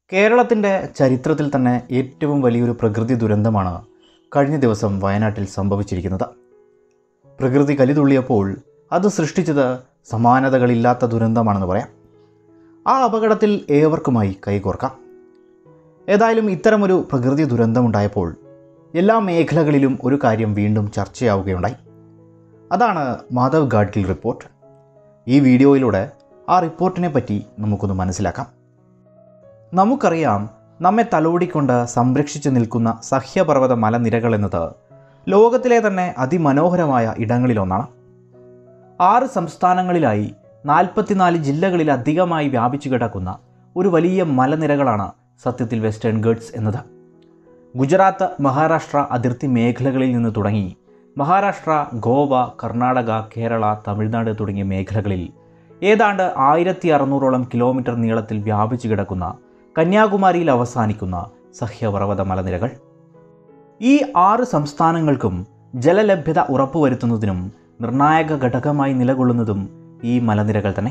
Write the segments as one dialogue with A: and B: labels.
A: കേരളത്തിൻ്റെ ചരിത്രത്തിൽ തന്നെ ഏറ്റവും വലിയൊരു പ്രകൃതി ദുരന്തമാണ് കഴിഞ്ഞ ദിവസം വയനാട്ടിൽ സംഭവിച്ചിരിക്കുന്നത്. പ്രകൃതി കലിതുള്ളിയപ്പോൾ അത് സൃഷ്ടിച്ചത് സമാനതകളില്ലാത്ത ദുരന്തമാണെന്ന് പറയാം. ആ അപകടത്തിൽ ഏവർക്കുമായി കൈകോർക്കാം. ഏതായാലും ഇത്തരമൊരു പ്രകൃതി ദുരന്തമുണ്ടായപ്പോൾ എല്ലാ മേഖലകളിലും ഒരു കാര്യം വീണ്ടും ചർച്ചയാവുകയുണ്ടായി. അതാണ് മാധവ് ഗാഡ്ഗിൽ റിപ്പോർട്ട്. ഈ വീഡിയോയിലൂടെ ആ റിപ്പോർട്ടിനെ പറ്റി നമുക്കൊന്ന് മനസ്സിലാക്കാം. നമുക്കറിയാം, നമ്മെ തലോടിക്കൊണ്ട് സംരക്ഷിച്ചു നിൽക്കുന്ന സഹ്യപർവ്വത മലനിരകൾ എന്നത് ലോകത്തിലെ തന്നെ അതിമനോഹരമായ ഇടങ്ങളിലൊന്നാണ്. 6 സംസ്ഥാനങ്ങളിലായി 44 ജില്ലകളിലധികമായി വ്യാപിച്ചു കിടക്കുന്ന ഒരു വലിയ മലനിരകളാണ് സത്യത്തിൽ വെസ്റ്റേൺ ഗട്ട്സ് എന്നത്. ഗുജറാത്ത്, മഹാരാഷ്ട്ര അതിർത്തി മേഖലകളിൽ നിന്ന് തുടങ്ങി മഹാരാഷ്ട്ര, ഗോവ, കർണാടക, കേരള, തമിഴ്നാട് തുടങ്ങിയ മേഖലകളിൽ ഏതാണ്ട് 1600ഓളം കിലോമീറ്റർ നീളത്തിൽ വ്യാപിച്ചു കിടക്കുന്ന കന്യാകുമാരിയിൽ അവസാനിക്കുന്ന സഹ്യപർവ്വത മലനിരകൾ. ഈ 6 സംസ്ഥാനങ്ങൾക്കും ജലലഭ്യത ഉറപ്പുവരുത്തുന്നതിനും നിർണായക ഘടകമായി നിലകൊള്ളുന്നതും ഈ മലനിരകൾ തന്നെ.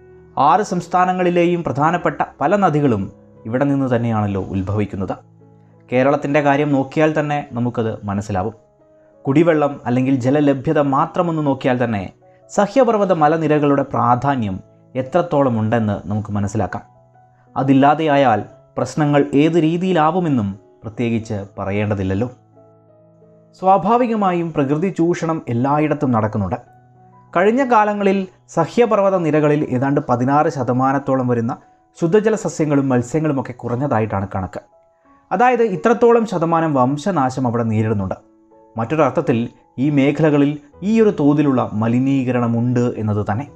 A: 6 സംസ്ഥാനങ്ങളിലെയും പ്രധാനപ്പെട്ട പല നദികളും ഇവിടെ നിന്ന് തന്നെയാണല്ലോ ഉത്ഭവിക്കുന്നത്. കേരളത്തിൻ്റെ കാര്യം നോക്കിയാൽ തന്നെ നമുക്കത് മനസ്സിലാവും. കുടിവെള്ളം അല്ലെങ്കിൽ ജലലഭ്യത മാത്രമൊന്ന് നോക്കിയാൽ തന്നെ സഹ്യപർവ്വത മലനിരകളുടെ പ്രാധാന്യം എത്രത്തോളം ഉണ്ടെന്ന് നമുക്ക് മനസ്സിലാക്കാം. അതില്ലാതെയായാൽ പ്രശ്നങ്ങൾ ഏത് രീതിയിലാവുമെന്നും പ്രത്യേകിച്ച് പറയേണ്ടതില്ലല്ലോ. സ്വാഭാവികമായും പ്രകൃതി ചൂഷണം എല്ലായിടത്തും നടക്കുന്നുണ്ട്. കഴിഞ്ഞ കാലങ്ങളിൽ സഹ്യപർവ്വത നിരകളിൽ ഏതാണ്ട് 16% വരുന്ന ശുദ്ധജല സസ്യങ്ങളും മത്സ്യങ്ങളുമൊക്കെ കുറഞ്ഞതായിട്ടാണ് കണക്ക്. അതായത് ഇത്രത്തോളം ശതമാനം വംശനാശം അവിടെ നേരിടുന്നുണ്ട്. മറ്റൊരർത്ഥത്തിൽ ഈ മേഖലകളിൽ ഈയൊരു തോതിലുള്ള മലിനീകരണമുണ്ട് എന്നത് തന്നെ.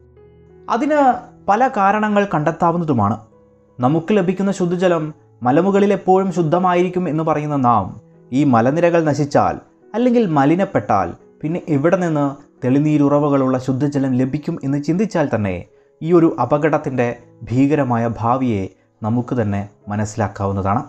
A: അതിന് പല കാരണങ്ങൾ കണ്ടെത്താവുന്നതുമാണ്. നമുക്ക് ലഭിക്കുന്ന ശുദ്ധജലം മലമുകളിൽ എപ്പോഴും ശുദ്ധമായിരിക്കും എന്ന് പറയുന്ന നാം ഈ മലനിരകൾ നശിച്ചാൽ അല്ലെങ്കിൽ മലിനപ്പെട്ടാൽ പിന്നെ എവിടെ നിന്ന് തെളിനീരുറവുകളുള്ള ശുദ്ധജലം ലഭിക്കും എന്ന് ചിന്തിച്ചാൽ തന്നെ ഈ ഒരു അപകടത്തിൻ്റെ ഭീകരമായ ഭാവിയെ നമുക്ക് തന്നെ മനസ്സിലാക്കാവുന്നതാണ്.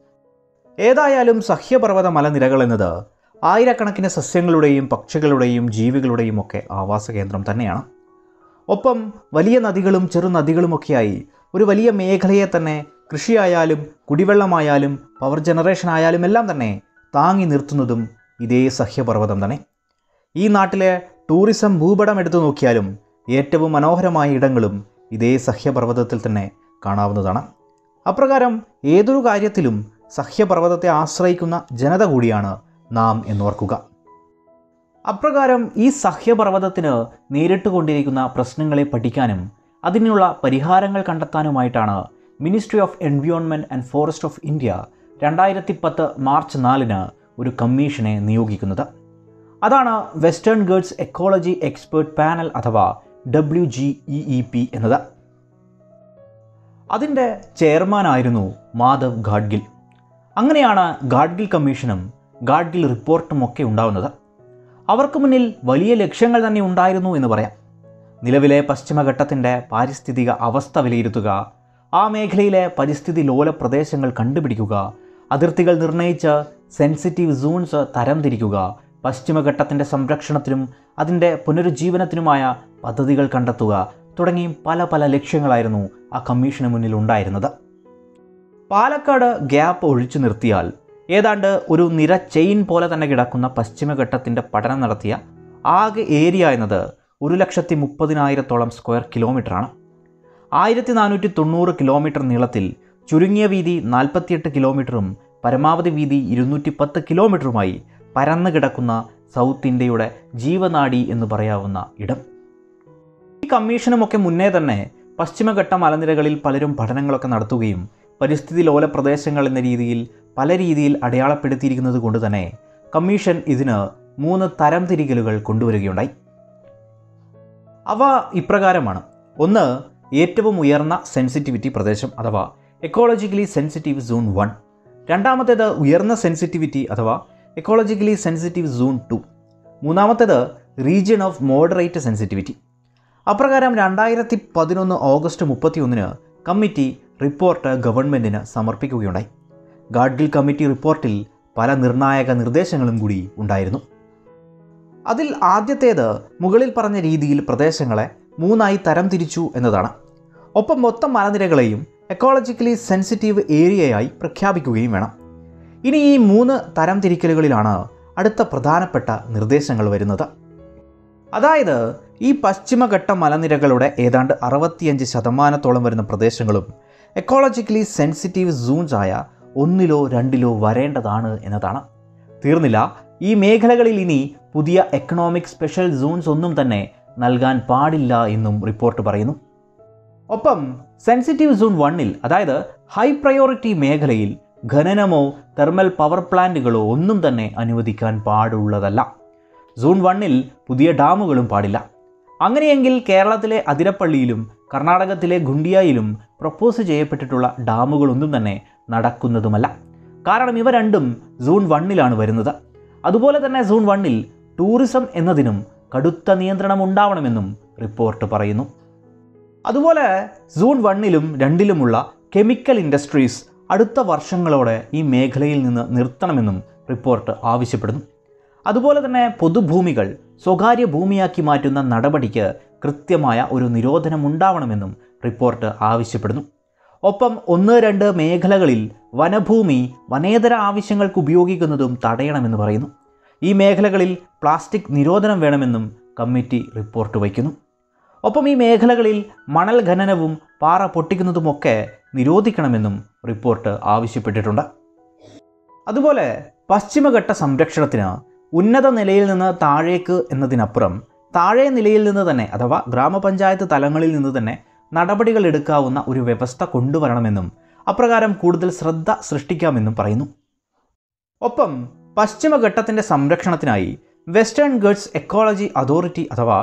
A: ഏതായാലും സഹ്യപർവ്വത മലനിരകൾ എന്നത് ആയിരക്കണക്കിന് സസ്യങ്ങളുടെയും പക്ഷികളുടെയും ജീവികളുടെയും ഒക്കെ ആവാസ കേന്ദ്രം തന്നെയാണ്. ഒപ്പം വലിയ നദികളും ചെറു നദികളുമൊക്കെയായി ഒരു വലിയ മേഖലയെ തന്നെ കൃഷിയായാലും കുടിവെള്ളമായാലും പവർ ജനറേഷൻ ആയാലും എല്ലാം തന്നെ താങ്ങി നിർത്തുന്നതും ഇതേ സഹ്യപർവ്വതം തന്നെ. ഈ നാട്ടിലെ ടൂറിസം ഭൂപടം എടുത്തു നോക്കിയാലും ഏറ്റവും മനോഹരമായ ഇടങ്ങളും ഇതേ സഹ്യപർവ്വതത്തിൽ തന്നെ കാണാവുന്നതാണ്. അപ്രകാരം ഏതൊരു കാര്യത്തിലും സഹ്യപർവ്വതത്തെ ആശ്രയിക്കുന്ന ജനത കൂടിയാണ് നാം എന്നോർക്കുക. അപ്രകാരം ഈ സഹ്യപർവ്വതത്തിന് നേരിട്ട് കൊണ്ടിരിക്കുന്ന പ്രശ്നങ്ങളെ പഠിക്കാനും അതിനുള്ള പരിഹാരങ്ങൾ കണ്ടെത്താനുമായിട്ടാണ് ministry of environment and forest of India 2010 March 4 ഒരു കമ്മീഷനെ നിയോഗിക്കുന്നത്. അതാണ് Western Ghats ecology expert panel അഥവാ WGEEP എന്നത്. അതിൻ്റെ ചെയർമാനായിരുന്നു മാധവ് ഗാഡ്ഗിൽ. അങ്ങനെയാണ് ഗാഡ്ഗിൽ കമ്മീഷനും ഗാഡ്ഗിൽ റിപ്പോർട്ടും ഒക്കെ ഉണ്ടാവുന്നത്. അവർക്ക് മുന്നിൽ വലിയ ലക്ഷ്യങ്ങൾ തന്നെ ഉണ്ടായിരുന്നു എന്ന് പറയാം. നിലവിലെ പശ്ചിമഘട്ടത്തിൻ്റെ പാരിസ്ഥിതിക അവസ്ഥ വിലയിരുത്തുക, ആ മേഖലയിലെ പരിസ്ഥിതി ലോല പ്രദേശങ്ങൾ കണ്ടുപിടിക്കുക, അതിർത്തികൾ നിർണയിച്ച് സെൻസിറ്റീവ് സോൺസ് തരംതിരിക്കുക, പശ്ചിമഘട്ടത്തിൻ്റെ സംരക്ഷണത്തിനും അതിൻ്റെ പുനരുജ്ജീവനത്തിനുമായ പദ്ധതികൾ കണ്ടെത്തുക തുടങ്ങി പല ലക്ഷ്യങ്ങളായിരുന്നു ആ കമ്മീഷന് മുന്നിൽ ഉണ്ടായിരുന്നത്. പാലക്കാട് ഗ്യാപ്പ് ഒഴിച്ചു നിർത്തിയാൽ ഏതാണ്ട് ഒരു നിര ചെയിൻ പോലെ തന്നെ കിടക്കുന്ന പശ്ചിമഘട്ടത്തിൻ്റെ പഠനം നടത്തിയ ആകെ ഏരിയ എന്നത് 1,30,000 സ്ക്വയർ കിലോമീറ്ററാണ്. 1490 കിലോമീറ്റർ നീളത്തിൽ ചുരുങ്ങിയ വീതി 48 കിലോമീറ്ററും പരമാവധി വീതി 210 കിലോമീറ്ററുമായി പരന്നു കിടക്കുന്ന സൗത്ത് ഇന്ത്യയുടെ ജീവനാഡി എന്ന് പറയാവുന്ന ഇടം. ഈ കമ്മീഷനുമൊക്കെ മുന്നേ തന്നെ പശ്ചിമഘട്ട മലനിരകളിൽ പലരും പഠനങ്ങളൊക്കെ നടത്തുകയും പരിസ്ഥിതി ലോല പ്രദേശങ്ങൾ എന്ന രീതിയിൽ പല രീതിയിൽ അടയാളപ്പെടുത്തിയിരിക്കുന്നത് കൊണ്ട് തന്നെ കമ്മീഷൻ ഇതിന് 3 തരംതിരിക്കലുകൾ കൊണ്ടുവരികയുണ്ടായി. അവ ഇപ്രകാരമാണ്. ഒന്ന്, ഏറ്റവും ഉയർന്ന സെൻസിറ്റിവിറ്റി പ്രദേശം അഥവാ എക്കോളജിക്കലി സെൻസിറ്റീവ് സോൺ 1. രണ്ടാമത്തേത് ഉയർന്ന സെൻസിറ്റിവിറ്റി അഥവാ എക്കോളജിക്കലി സെൻസിറ്റീവ് സോൺ 2. മൂന്നാമത്തേത് റീജിയൻ ഓഫ് മോഡറേറ്റ് സെൻസിറ്റിവിറ്റി. അപ്രകാരം 2011 ഓഗസ്റ്റ് 31 കമ്മിറ്റി റിപ്പോർട്ട് ഗവൺമെൻറ്റിന് സമർപ്പിക്കുകയുണ്ടായി. ഗാഡ്ഗിൽ കമ്മിറ്റി റിപ്പോർട്ടിൽ പല നിർണായക നിർദ്ദേശങ്ങളും കൂടി ഉണ്ടായിരുന്നു. അതിൽ ആദ്യത്തേത് മുകളിൽ പറഞ്ഞ രീതിയിൽ പ്രദേശങ്ങളെ 3ആയി തരംതിരിച്ചു എന്നതാണ്. ഒപ്പം മൊത്തം മലനിരകളെയും എക്കോളജിക്കലി സെൻസിറ്റീവ് ഏരിയയായി പ്രഖ്യാപിക്കുകയും വേണം. ഇനി ഈ 3 തരംതിരിക്കലുകളിലാണ് അടുത്ത പ്രധാനപ്പെട്ട നിർദ്ദേശങ്ങൾ വരുന്നത്. അതായത് ഈ പശ്ചിമഘട്ട മലനിരകളുടെ ഏതാണ്ട് 65% വരുന്ന പ്രദേശങ്ങളും എക്കോളജിക്കലി സെൻസിറ്റീവ് സോൺസ് ആയ 1-ലോ 2-ലോ വരേണ്ടതാണ് എന്നതാണ്. തീർന്നില്ല, ഈ മേഖലകളിൽ ഇനി പുതിയ എക്കണോമിക് സ്പെഷ്യൽ സോൺസ് ഒന്നും തന്നെ നൽകാൻ പാടില്ല എന്നും റിപ്പോർട്ട് പറയുന്നു. ഒപ്പം സെൻസിറ്റീവ് സോൺ 1-ൽ അതായത് ഹൈ പ്രയോറിറ്റി മേഖലയിൽ ഖനനമോ തെർമൽ പവർ പ്ലാന്റുകളോ ഒന്നും തന്നെ അനുവദിക്കാൻ പാടുള്ളതല്ല. സോൺ 1-ൽ പുതിയ ഡാമുകളും പാടില്ല. അങ്ങനെയെങ്കിൽ കേരളത്തിലെ അതിരപ്പള്ളിയിലും കർണാടകത്തിലെ ഗുണ്ടിയയിലും പ്രപ്പോസ് ചെയ്യപ്പെട്ടിട്ടുള്ള ഡാമുകളൊന്നും തന്നെ നടക്കുന്നതുമല്ല. കാരണം ഇവ രണ്ടും സോൺ 1-ലാണ് വരുന്നത്. അതുപോലെ തന്നെ സോൺ 1-ൽ ടൂറിസം എന്നതിനും കടുത്ത നിയന്ത്രണം ഉണ്ടാവണമെന്നും റിപ്പോർട്ട് പറയുന്നു. അതുപോലെ സോൺ 1-ലും 2-ലുമുള്ള കെമിക്കൽ ഇൻഡസ്ട്രീസ് അടുത്ത വർഷങ്ങളോടെ ഈ മേഖലയിൽ നിന്ന് നിർത്തണമെന്നും റിപ്പോർട്ട് ആവശ്യപ്പെടുന്നു. അതുപോലെ തന്നെ പൊതുഭൂമികൾ സ്വകാര്യ ഭൂമിയാക്കി മാറ്റുന്ന നടപടിക്ക് കൃത്യമായ ഒരു നിരോധനം ഉണ്ടാവണമെന്നും റിപ്പോർട്ട് ആവശ്യപ്പെടുന്നു. ഒപ്പം 1-2 മേഖലകളിൽ വനഭൂമി വനേതര ആവശ്യങ്ങൾക്ക് ഉപയോഗിക്കുന്നതും തടയണമെന്ന് പറയുന്നു. ഈ മേഖലകളിൽ പ്ലാസ്റ്റിക് നിരോധനം വേണമെന്നും കമ്മിറ്റി റിപ്പോർട്ട് വയ്ക്കുന്നു. ഒപ്പം ഈ മേഖലകളിൽ മണൽ ഖനനവും പാറ പൊട്ടിക്കുന്നതുമൊക്കെ നിരോധിക്കണമെന്നും റിപ്പോർട്ട് ആവശ്യപ്പെട്ടിട്ടുണ്ട്. അതുപോലെ പശ്ചിമഘട്ട സംരക്ഷണത്തിന് ഉന്നത നിലയിൽ നിന്ന് താഴേക്ക് എന്നതിനപ്പുറം താഴെ നിലയിൽ നിന്ന് തന്നെ അഥവാ ഗ്രാമപഞ്ചായത്ത് തലങ്ങളിൽ നിന്ന് തന്നെ നടപടികൾ എടുക്കാവുന്ന ഒരു വ്യവസ്ഥ കൊണ്ടുവരണമെന്നും അപ്രകാരം കൂടുതൽ ശ്രദ്ധ സൃഷ്ടിക്കാമെന്നും പറയുന്നു. ഒപ്പം പശ്ചിമഘട്ടത്തിൻ്റെ സംരക്ഷണത്തിനായി വെസ്റ്റേൺ ഗട്ട്സ് എക്കോളജി അതോറിറ്റി അഥവാ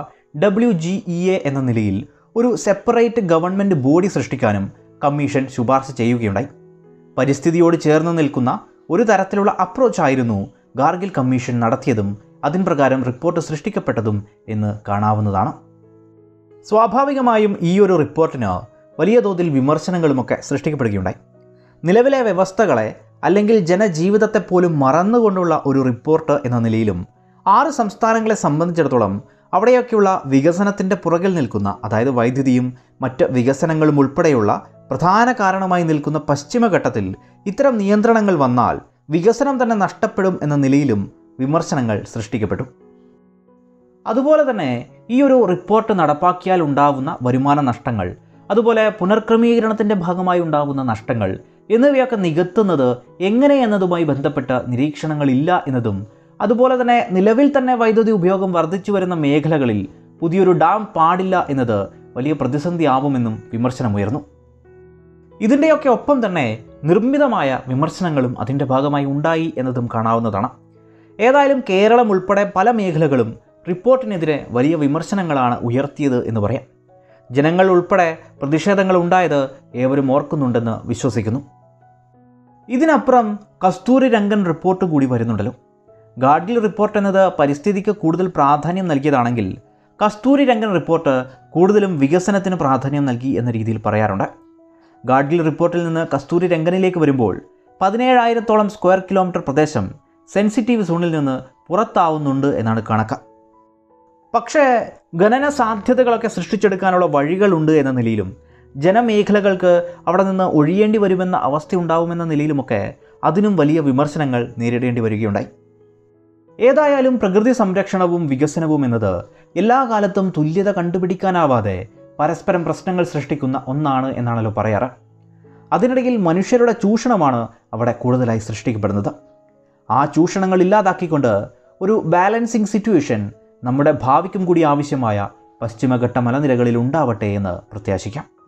A: WGEA എന്ന നിലയിൽ ഒരു സെപ്പറേറ്റ് ഗവൺമെൻറ് ബോഡി സൃഷ്ടിക്കാനും കമ്മീഷൻ ശുപാർശ ചെയ്യുകയുണ്ടായി. പരിസ്ഥിതിയോട് ചേർന്ന് നിൽക്കുന്ന ഒരു തരത്തിലുള്ള അപ്രോച്ചായിരുന്നു ഗാർഗിൽ കമ്മീഷൻ നടത്തിയതും അതിന് പ്രകാരം റിപ്പോർട്ട് സൃഷ്ടിക്കപ്പെട്ടതും എന്ന് കാണാവുന്നതാണ്. സ്വാഭാവികമായും ഈ ഒരു റിപ്പോർട്ടിന് വലിയ തോതിൽ വിമർശനങ്ങളുമൊക്കെ സൃഷ്ടിക്കപ്പെടുകയുണ്ടായി. നിലവിലെ വ്യവസ്ഥകളെ അല്ലെങ്കിൽ ജനജീവിതത്തെ പോലും മറന്നുകൊണ്ടുള്ള ഒരു റിപ്പോർട്ട് എന്ന നിലയിലും 6 സംസ്ഥാനങ്ങളെ സംബന്ധിച്ചിടത്തോളം അവിടെയൊക്കെയുള്ള വികസനത്തിൻ്റെ പുറകിൽ നിൽക്കുന്ന അതായത് വൈദ്യുതിയും മറ്റ് വികസനങ്ങളും ഉൾപ്പെടെയുള്ള പ്രധാന കാരണമായി നിൽക്കുന്ന പശ്ചിമഘട്ടത്തിൽ ഇത്തരം നിയന്ത്രണങ്ങൾ വന്നാൽ വികസനം തന്നെ നഷ്ടപ്പെടും എന്ന നിലയിലും വിമർശനങ്ങൾ സൃഷ്ടിക്കപ്പെട്ടു. അതുപോലെ തന്നെ ഈ ഒരു റിപ്പോർട്ട് നടപ്പാക്കിയാൽ ഉണ്ടാവുന്ന വരുമാന നഷ്ടങ്ങൾ, അതുപോലെ പുനർക്രമീകരണത്തിൻ്റെ ഭാഗമായി ഉണ്ടാകുന്ന നഷ്ടങ്ങൾ എന്നിവയൊക്കെ നികത്തുന്നത് എങ്ങനെ എന്നതുമായി ബന്ധപ്പെട്ട നിരീക്ഷണങ്ങളില്ല എന്നതും, അതുപോലെ തന്നെ നിലവിൽ തന്നെ വൈദ്യുതി ഉപയോഗം വർദ്ധിച്ചു വരുന്ന മേഖലകളിൽ പുതിയൊരു ഡാം പാടില്ല എന്നത് വലിയ പ്രതിസന്ധിയാവുമെന്നും വിമർശനമുയർന്നു. ഇതിൻ്റെയൊക്കെ ഒപ്പം തന്നെ നിർമ്മിതമായ വിമർശനങ്ങളും അതിൻ്റെ ഭാഗമായി ഉണ്ടായി എന്നതും കാണാവുന്നതാണ്. ഏതായാലും കേരളം ഉൾപ്പെടെ പല മേഖലകളും റിപ്പോർട്ടിനെതിരെ വലിയ വിമർശനങ്ങളാണ് ഉയർത്തിയത് എന്ന് പറയാം. ജനങ്ങൾ ഉൾപ്പെടെ പ്രതിഷേധങ്ങൾ ഉണ്ടായത് ഏവരും ഓർക്കുന്നുണ്ടെന്ന് വിശ്വസിക്കുന്നു. ഇതിനപ്പുറം കസ്തൂരി രംഗൻ റിപ്പോർട്ട് കൂടി വരുന്നുണ്ടല്ലോ. ഗാഡ്ഗിൽ റിപ്പോർട്ട് എന്നത് പരിസ്ഥിതിക്ക് കൂടുതൽ പ്രാധാന്യം നൽകിയതാണെങ്കിൽ കസ്തൂരി രംഗൻ റിപ്പോർട്ട് കൂടുതലും വികസനത്തിന് പ്രാധാന്യം നൽകി എന്ന രീതിയിൽ പറയാറുണ്ട്. ഗാഡ്ഗിൽ റിപ്പോർട്ടിൽ നിന്ന് കസ്തൂരി രംഗനിലേക്ക് വരുമ്പോൾ 17,000-ഓളം സ്ക്വയർ കിലോമീറ്റർ പ്രദേശം സെൻസിറ്റീവ് സോണിൽ നിന്ന് പുറത്താവുന്നുണ്ട് എന്നാണ് കണക്ക്. പക്ഷേ ഖനന സാധ്യതകളൊക്കെ സൃഷ്ടിച്ചെടുക്കാനുള്ള വഴികളുണ്ട് എന്ന നിലയിലും ജനമേഖലകൾക്ക് അവിടെ നിന്ന് ഒഴിയേണ്ടി വരുമെന്ന അവസ്ഥയുണ്ടാവുമെന്ന നിലയിലുമൊക്കെ അതിനും വലിയ വിമർശനങ്ങൾ നേരിടേണ്ടി വരികയുണ്ടായി. ഏതായാലും പ്രകൃതി സംരക്ഷണവും വികസനവും എന്നത് എല്ലാ കാലത്തും തുല്യത കണ്ടുപിടിക്കാനാവാതെ പരസ്പരം പ്രശ്നങ്ങൾ സൃഷ്ടിക്കുന്ന ഒന്നാണ് എന്നാണല്ലോ പറയാറ്. അതിനിടയിൽ മനുഷ്യരുടെ ചൂഷണമാണ് അവിടെ കൂടുതലായി സൃഷ്ടിക്കപ്പെടുന്നത്. ആ ചൂഷണങ്ങൾ ഇല്ലാതാക്കിക്കൊണ്ട് ഒരു ബാലൻസിങ് സിറ്റുവേഷൻ നമ്മുടെ ഭാവിക്കും കൂടി ആവശ്യമായ പശ്ചിമഘട്ട മലനിരകളിൽ ഉണ്ടാവട്ടെ എന്ന് പ്രത്യാശിക്കാം.